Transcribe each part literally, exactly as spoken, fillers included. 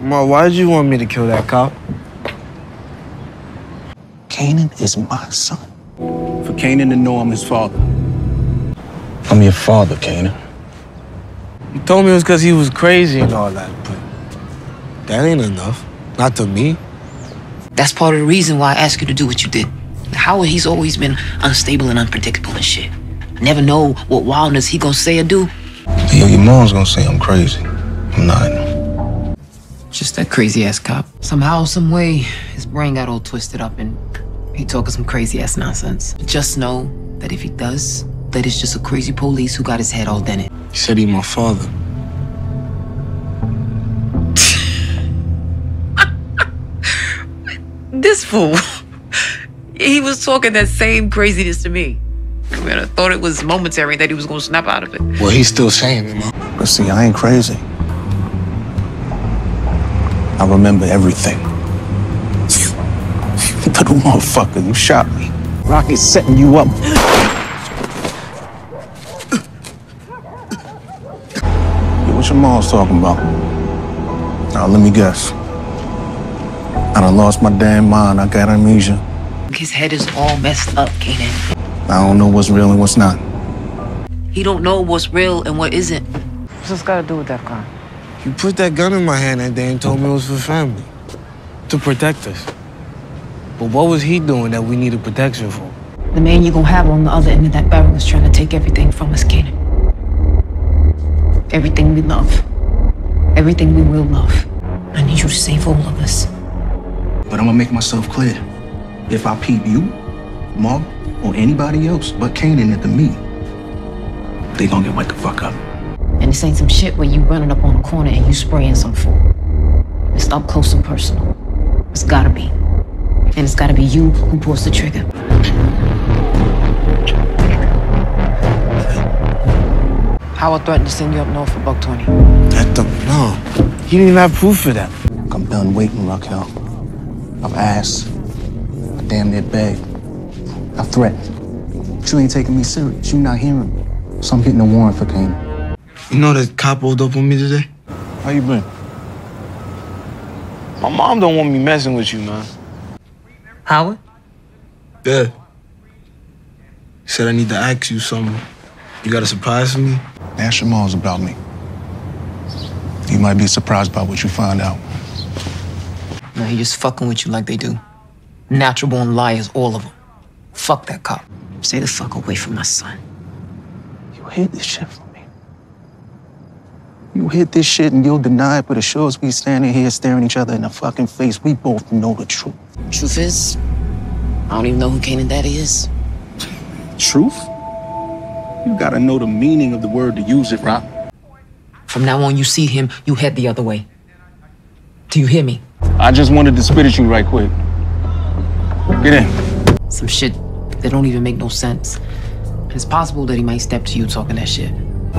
Ma, why'd you want me to kill that cop? Kanan is my son. For Kanan to know I'm his father. I'm your father, Kanan. You told me it was because he was crazy and all that, but that ain't enough. Not to me. That's part of the reason why I asked you to do what you did. Howard, he's always been unstable and unpredictable and shit. I never know what wildness he gonna say or do. Yo, your mom's gonna say I'm crazy. I'm not. Just that crazy-ass cop. Somehow, some way, his brain got all twisted up and he talking some crazy-ass nonsense. Just know that if he does, that it's just a crazy police who got his head all dented. He said he my father. This fool. He was talking that same craziness to me. I mean, I thought it was momentary that he was gonna snap out of it. Well, he's still saying it, Mom. But see, I ain't crazy. I remember everything. Little motherfucker, you shot me. Rocky's setting you up. Yo, what your mom's talking about? Now, let me guess. I done lost my damn mind. I got amnesia. His head is all messed up, Kanan. I don't know what's real and what's not. He don't know what's real and what isn't. What's this got to do with that gun? You put that gun in my hand that day and told me it was for family. To protect us. But what was he doing that we needed protection for? The man you gonna have on the other end of that barrel is trying to take everything from us, Kanan. Everything we love. Everything we will love. I need you to save all of us. But I'm gonna make myself clear. If I peep you, Mom, or anybody else but Kanan at the meet, they gonna get wet the fuck up. And this ain't some shit where you running up on the corner and you spraying some fool. It's up close and personal. It's gotta be. And it's gotta be you who pulls the trigger. Howard threatened to send you up north for buck twenty. That the no. He didn't have proof of that. I'm done waiting, Raquel. I've asked. I damn near begged. I threatened. But you ain't taking me serious. You not hearing me. So I'm getting a warrant for Kanan. You know that cop pulled up on me today? How you been? My mom don't want me messing with you, man. Howard? Yeah. He said I need to ask you something. You got a surprise for me? Ask your mom's about me. You might be surprised by what you find out. No, he just fucking with you like they do. Natural born liars, all of them. Fuck that cop. Stay the fuck away from my son. You hid this shit from me. You hid this shit and you'll deny it, but it shows we standing here staring each other in the fucking face. We both know the truth. Truth is, I don't even know who Kanan Daddy is. Truth? You gotta know the meaning of the word to use it, Rock. From now on, you see him, you head the other way. Do you hear me? I just wanted to spit at you right quick. Get in. Some shit that don't even make no sense. It's possible that he might step to you talking that shit.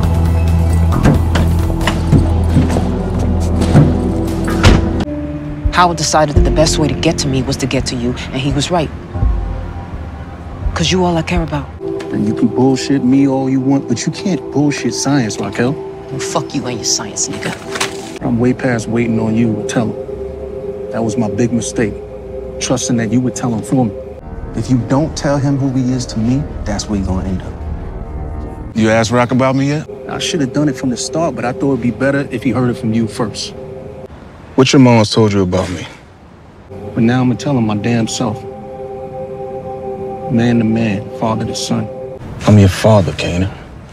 Howard decided that the best way to get to me was to get to you, and he was right. Cause you all I care about. And you can bullshit me all you want, but you can't bullshit science, Raquel. Well, fuck you and your science, nigga. I'm way past waiting on you to tell him. That was my big mistake, trusting that you would tell him for me. If you don't tell him who he is to me, that's where you're gonna end up. You asked Rock about me yet? I should have done it from the start, but I thought it'd be better if he heard it from you first. What your mom's told you about me? But now I'm gonna tell him my damn self. Man to man, father to son. I'm your father, Kanan.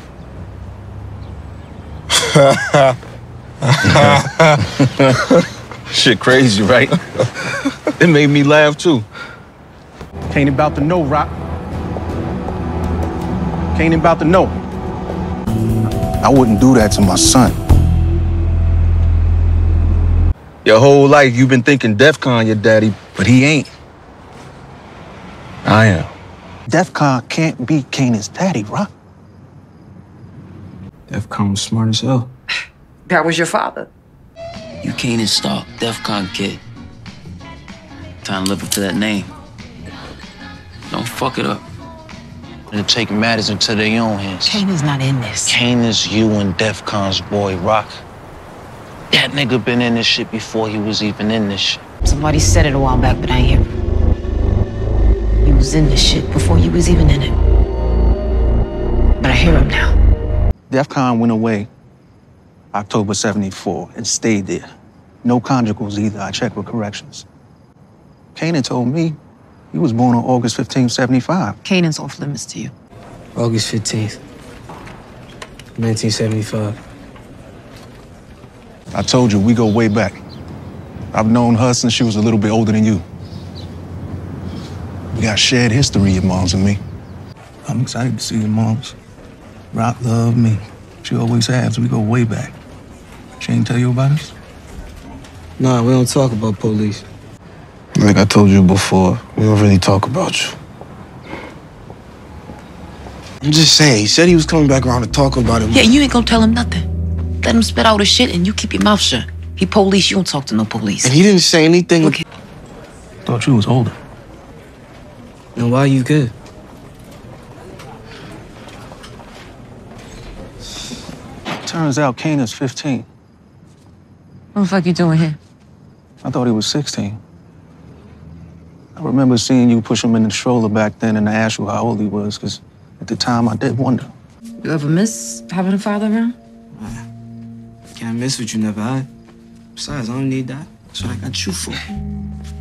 Shit crazy, right? It made me laugh too. Kanan about to know, Rock. Kanan about to know. I wouldn't do that to my son. Your whole life you've been thinking DEFCON your daddy, but he ain't. I am. DEFCON can't be Kanan's daddy, Rock. DEFCON was smart as hell. That was your father. You Kanan Stark, DEFCON kid. Time to live up to that name. Don't fuck it up. And take matters into their own hands. Kanan's not in this. Kanan's you and DEFCON's boy, Rock. That nigga been in this shit before he was even in this shit. Somebody said it a while back, but I ain't hear him. He was in this shit before he was even in it. But I hear him now. DEFCON went away October seventy-four and stayed there. No conjugals either. I checked with corrections. Kanan told me he was born on August fifteenth, seventy-five. Kanan's off limits to you. August fifteenth, nineteen seventy-five. I told you, we go way back. I've known her since she was a little bit older than you. We got shared history, your moms and me. I'm excited to see your moms. Rock love me. She always has. We go way back. She ain't tell you about us? Nah, we don't talk about police. Like I told you before, we don't really talk about you. I'm just saying, he said he was coming back around to talk about it. Yeah, you ain't gonna tell him nothing. Let him spit out his shit and you keep your mouth shut. He police, you don't talk to no police. And he didn't say anything. Okay. Thought you was older. And why you good? Turns out Kanan's fifteen. What the fuck you doing here? I thought he was sixteen. I remember seeing you push him in the stroller back then and I asked you how old he was, because at the time I did wonder. You ever miss having a father around? Can't miss what you never had. Besides, I don't need that. That's what I got you for.